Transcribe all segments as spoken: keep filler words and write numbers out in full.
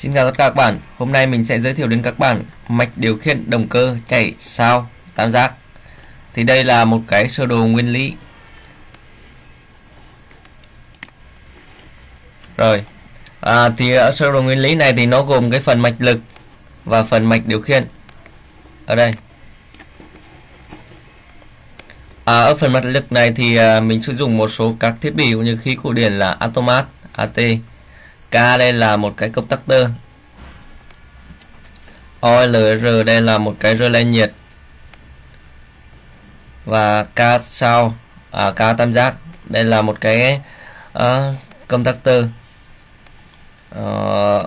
Xin chào tất cả các bạn. Hôm nay mình sẽ giới thiệu đến các bạn mạch điều khiển động cơ chạy sao tam giác. Thì đây là một cái sơ đồ nguyên lý. Rồi, à, thì ở sơ đồ nguyên lý này thì nó gồm cái phần mạch lực và phần mạch điều khiển. Ở đây. À, ở phần mạch lực này thì à, mình sử dụng một số các thiết bị cũng như khí cổ điển là Automat, a tê. K đây là một cái công tắc tơ. o lờ rờ đây là một cái relay nhiệt. Và K sao à, K tam giác đây là một cái uh, công tắc tơ. Uh,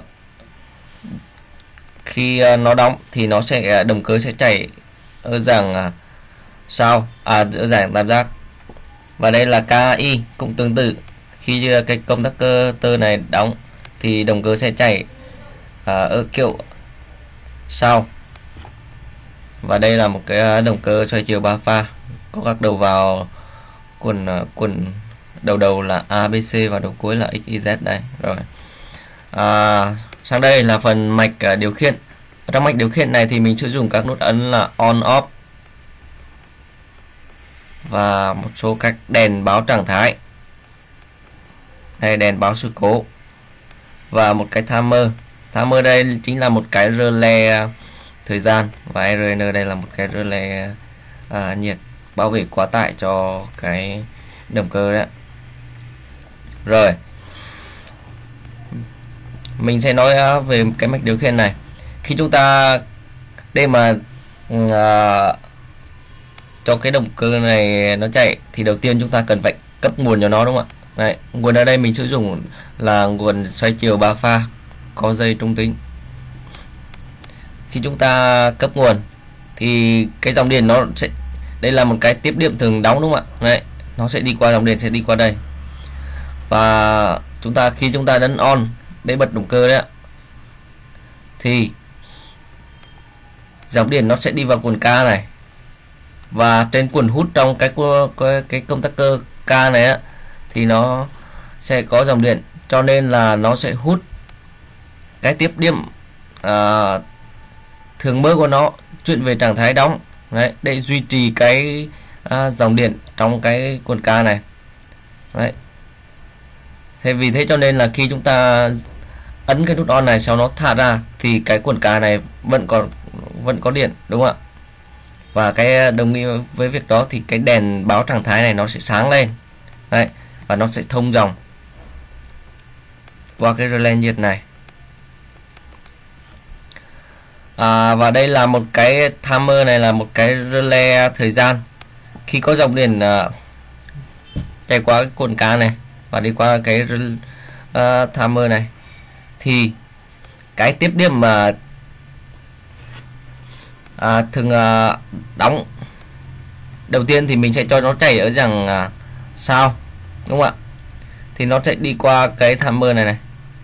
khi uh, nó đóng thì nó sẽ động cơ sẽ chạy ở dạng uh, sao à ở dạng tam giác. Và đây là ca i cũng tương tự, khi uh, cái công tắc cơ tơ này đóng thì động cơ sẽ chạy uh, ở kiểu sao. Và đây là một cái động cơ xoay chiều ba pha, có các đầu vào quần quần đầu đầu là a bê xê và đầu cuối là ích i dét đây. Rồi à, sang đây là phần mạch điều khiển. Ở trong mạch điều khiển này thì mình sử dụng các nút ấn là on off và một số các đèn báo trạng thái. Đây, đèn báo sự cố và một cái timer. Timer đây chính là một cái relay thời gian, và rờ en đây là một cái relay à, nhiệt bảo vệ quá tải cho cái động cơ đấy. Rồi mình sẽ nói về cái mạch điều khiển này. Khi chúng ta để mà à, cho cái động cơ này nó chạy thì đầu tiên chúng ta cần phải cấp nguồn cho nó, đúng không ạ? Đấy, nguồn ở đây mình sử dụng là nguồn xoay chiều ba pha có dây trung tính. Khi chúng ta cấp nguồn thì cái dòng điện nó sẽ, đây là một cái tiếp điểm thường đóng, đúng không ạ? Đấy, nó sẽ đi qua, dòng điện sẽ đi qua đây. Và chúng ta khi chúng ta nhấn on để bật động cơ đấy ạ, thì dòng điện nó sẽ đi vào cuộn K này, và trên cuộn hút trong cái cái, cái công tắc cơ K này á, thì nó sẽ có dòng điện, cho nên là nó sẽ hút cái tiếp điểm à, thường mới của nó chuyển về trạng thái đóng đấy, để duy trì cái à, dòng điện trong cái cuộn K này đấy. Thế vì thế cho nên là khi chúng ta ấn cái nút on này, sau nó thả ra thì cái cuộn K này vẫn còn vẫn có điện, đúng không ạ? Và cái đồng nghĩa với việc đó thì cái đèn báo trạng thái này nó sẽ sáng lên đấy, và nó sẽ thông dòng qua cái relay nhiệt này. À, và đây là một cái timer, này là một cái relay thời gian. Khi có dòng điện uh, chạy qua cái cuộn K này và đi qua cái uh, timer này, thì cái tiếp điểm mà uh, à, thường uh, đóng đầu tiên thì mình sẽ cho nó chạy ở dạng uh, sao, đúng không ạ? Thì nó sẽ đi qua cái timer này này,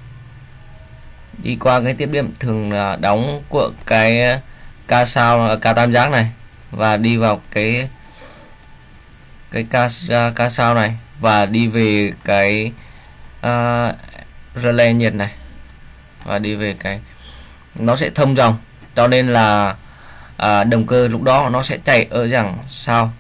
đi qua cái tiếp điểm thường đóng của cái K sao K tam giác này, và đi vào cái cái K, K sao này, và đi về cái uh, relay nhiệt này, và đi về cái nó sẽ thông dòng, cho nên là uh, động cơ lúc đó nó sẽ chạy ở dạng sao.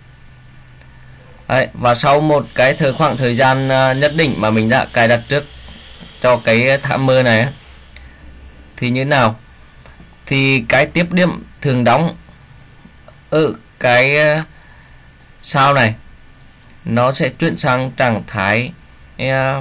Đấy, và sau một cái thời khoảng thời gian uh, nhất định mà mình đã cài đặt trước cho cái timer này thì như thế nào, thì cái tiếp điểm thường đóng ở cái sao này nó sẽ chuyển sang trạng thái uh,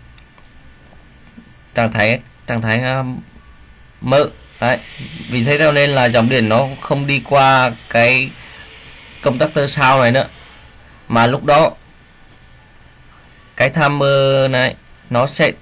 trạng thái trạng thái uh, mở đấy. Vì thế cho nên là dòng điện nó không đi qua cái công tắc tơ sao này nữa, mà lúc đó cái timer này nó sẽ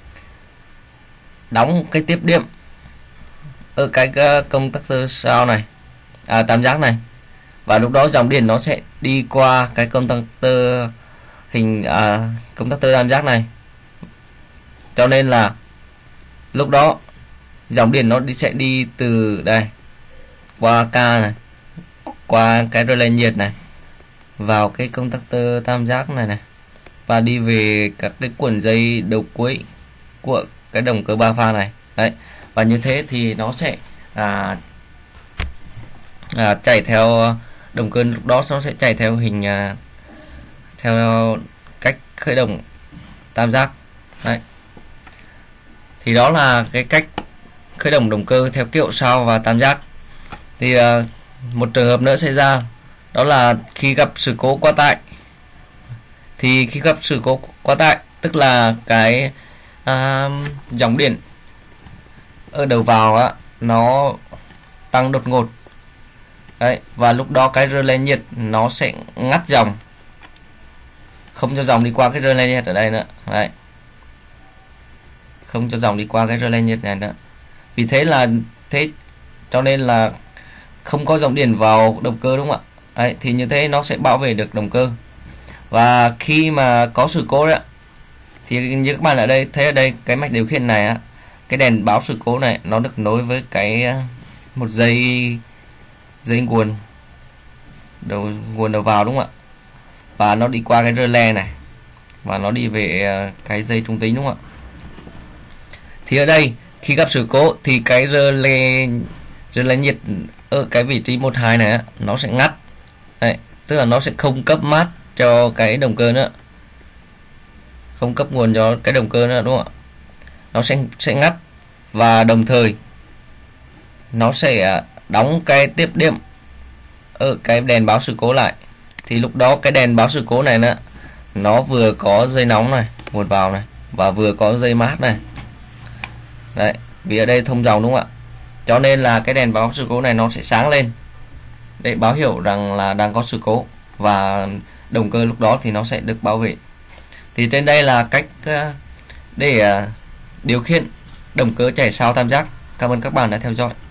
đóng cái tiếp điểm ở cái công tắc tơ sao này, à, tam giác này, và lúc đó dòng điện nó sẽ đi qua cái công tắc tơ hình à, công tắc tơ tam giác này, cho nên là lúc đó dòng điện nó đi sẽ đi từ đây qua K này, qua cái relay nhiệt này, vào cái công tắc tơ tam giác này này, và đi về các cái cuộn dây đầu cuối của cái động cơ ba pha này. Đấy, và như thế thì nó sẽ à, à, chạy theo động cơ, lúc đó nó sẽ chạy theo hình à, theo cách khởi động tam giác. Đấy, thì đó là cái cách khởi động động cơ theo kiểu sao và tam giác. Thì à, một trường hợp nữa xảy ra, đó là khi gặp sự cố quá tải. Thì khi gặp sự cố quá tải tức là cái à, dòng điện ở đầu vào á, nó tăng đột ngột. Đấy, và lúc đó cái relay nhiệt nó sẽ ngắt dòng, không cho dòng đi qua cái relay nhiệt ở đây nữa. Đấy, không cho dòng đi qua cái relay nhiệt này nữa. Vì thế là thế cho nên là không có dòng điện vào động cơ, đúng không ạ? Đấy, thì như thế nó sẽ bảo vệ được động cơ. Và khi mà có sự cố đấy, thì như các bạn ở đây thấy ở đây cái mạch điều khiển này á, cái đèn báo sự cố này nó được nối với cái một dây dây nguồn đầu nguồn đầu vào, đúng không ạ? Và nó đi qua cái relay này và nó đi về cái dây trung tính, đúng không ạ? Thì ở đây khi gặp sự cố thì cái relay relay nhiệt ở cái vị trí một hai này á, nó sẽ ngắt. Đấy, tức là nó sẽ không cấp mát cho cái động cơ nữa, không cấp nguồn cho cái động cơ nữa, đúng không ạ? Nó sẽ sẽ ngắt, và đồng thời nó sẽ đóng cái tiếp điểm ở cái đèn báo sự cố lại. Thì lúc đó cái đèn báo sự cố này nữa, nó vừa có dây nóng này nguồn vào này, và vừa có dây mát này. Đấy, vì ở đây thông dòng, đúng không ạ? Cho nên là cái đèn báo sự cố này nó sẽ sáng lên để báo hiệu rằng là đang có sự cố, và động cơ lúc đó thì nó sẽ được bảo vệ. Thì trên đây là cách để điều khiển động cơ chạy sao tam giác. Cảm ơn các bạn đã theo dõi.